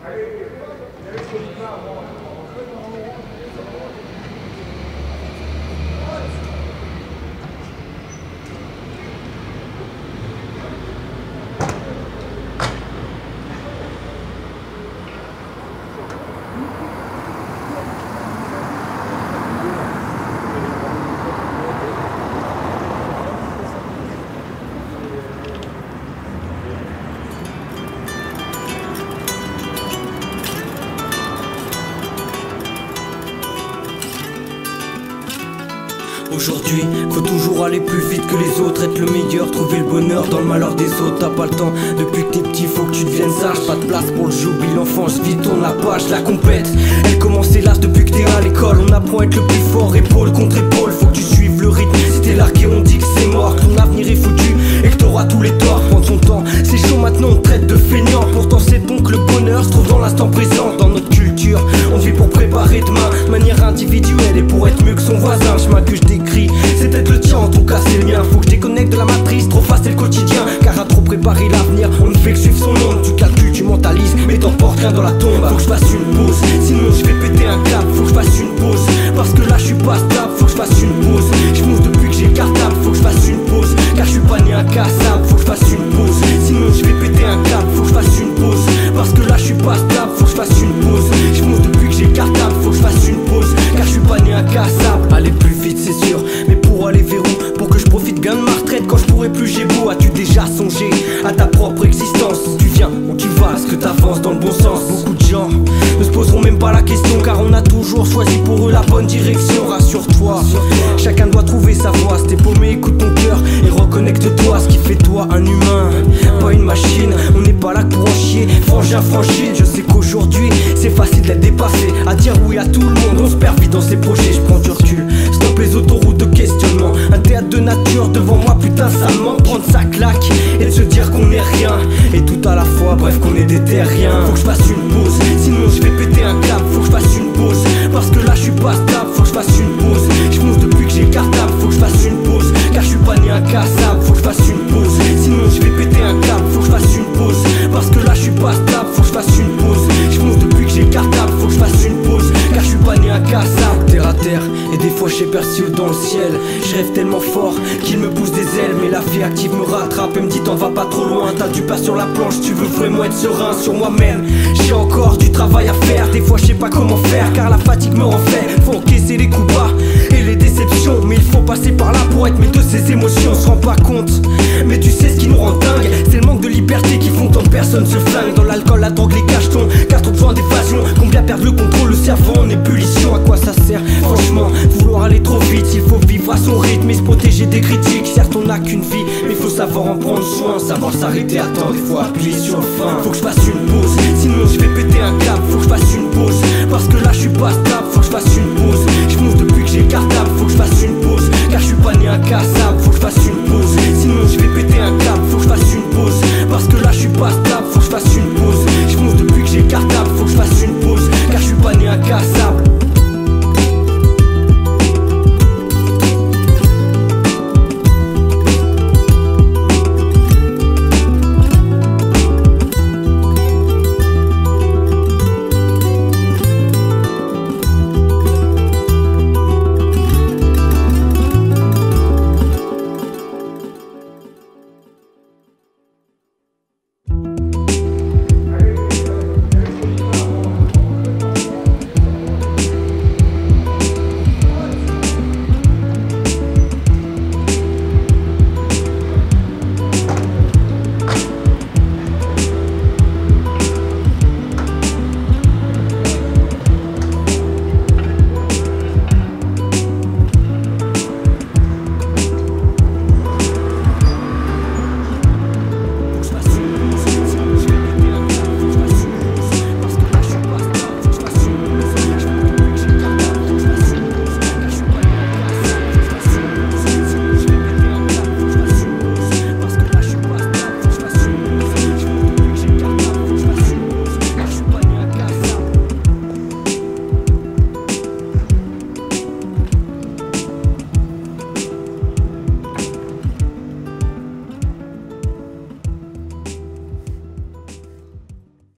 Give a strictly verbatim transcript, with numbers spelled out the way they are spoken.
Aujourd'hui, faut toujours aller plus vite que les autres, être le meilleur, trouver le bonheur dans le malheur des autres. T'as pas le temps, depuis que t'es petit, faut que tu deviennes sage. Pas de place pour le j'oublie l'enfance, vite tourne la page. La compète, elle commence hélas depuis que t'es à l'école. On apprend à être le plus fort, épaule contre épaule. Faut que tu suives le rythme, si t'es largué on dit que c'est mort. Ton avenir est foutu et que t'auras tous les torts. Prendre son temps, c'est chaud maintenant, on te traite de feignant. Pourtant c'est donc le bonheur se trouve dans l'instant présent. Dans notre culture, on vit pour préparer demain, de manière individuelle et pour être mieux que son voisin. Chemin que je décris, c'est peut-être le tien, en tout cas c'est le mien. Faut que je déconnecte de la matrice, trop fast c'est le quotidien. Car à trop préparer l'avenir, on ne fait que suivre son onde. Tu calcules, tu mentalises, mais t'emportes rien dans la tombe. Faut que je fasse une pause, sinon je vais péter un câble. Faut que je fasse une pause, parce que là je suis pas stable. Faut que je fasse une pause, je move depuis que j'ai le cartable. Faut que je fasse une pause, car je suis pas né incassable. Faut que je fasse une pause, sinon je vais péter un câble. Faut que je fasse une pause, parce que là je suis pas stable. Faut que je fasse une pause, je move depuis que j'ai le cartable. Faut que je fasse une pause, car je suis pas né incassable. Aller plus vite c'est sûr, mais pour aller vers où? Pour que je profite gain de ma retraite quand je pourrai plus j'ai beau. As-tu déjà songé à ta propre existence? Tu viens ou tu vas, est-ce que t'avances dans le bon sens? Beaucoup de gens ne se poseront même pas la question, car on a toujours choisi pour eux la bonne direction. Rassure-toi, chacun doit trouver sa voie. Si t'es paumé, écoute ton cœur et reconnecte-toi. Ce qui fait toi un humain, pas une machine. On n'est pas là que pour en chier, frangin franchine. Je sais qu'aujourd'hui c'est facile d'être dépassé, à dire oui à tout le monde. On se perd vite dans ses projets, je prends du recul. Stop les autoroutes de questionnement, un théâtre de nature devant moi, putain ça me manque. Prendre sa claque et de se dire qu'on est rien et tout à la fois, bref qu'on est des terriens. Faut que je fasse une pause, sinon je vais péter un câble. Faut que je fasse une pause, parce que là je suis pas stable. Faut que je fasse une pause, je move depuis que j'ai le cartable. Faut que je fasse une pause, car je suis pas né incassable. Faut que je fasse une pause, sinon je vais péter un câble. Faut que je fasse une pause, parce que là je suis pas stable. Faut que je fasse une pause, je move depuis que j'ai le cartable. Faut que je fasse une pause, car je suis pas né incassable. Terre à terre, et des fois j'ai perçu dans le ciel. Je rêve tellement fort qu'il me pousse des ailes, mais la vie active me rattrape et me dit t'en vas pas trop loin. T'as du pain sur la planche, tu veux vraiment être serein sur moi-même. J'ai encore du travail à faire, des fois je sais pas comment faire, car la fatigue me rend faible. Faut encaisser les coups bas et les déceptions, mais il faut passer par là pour être maître de ses émotions. On se rend pas compte, mais tu sais ce qui nous rend dingue, c'est le manque de liberté qui font tant de personnes se flinguent. Dans l'alcool, la drogue, les cachetons, car trop besoin d'évasion. Combien perdent le contrôle, le cerveau en ébullition. À quoi ça sert franchement vouloir aller trop vite? Il faut vivre à son rythme et se protéger des critiques. Certes on n'a qu'une vie, mais faut savoir en prendre soin, savoir s'arrêter à temps, des fois appuyer sur le frein. Faut que je fasse une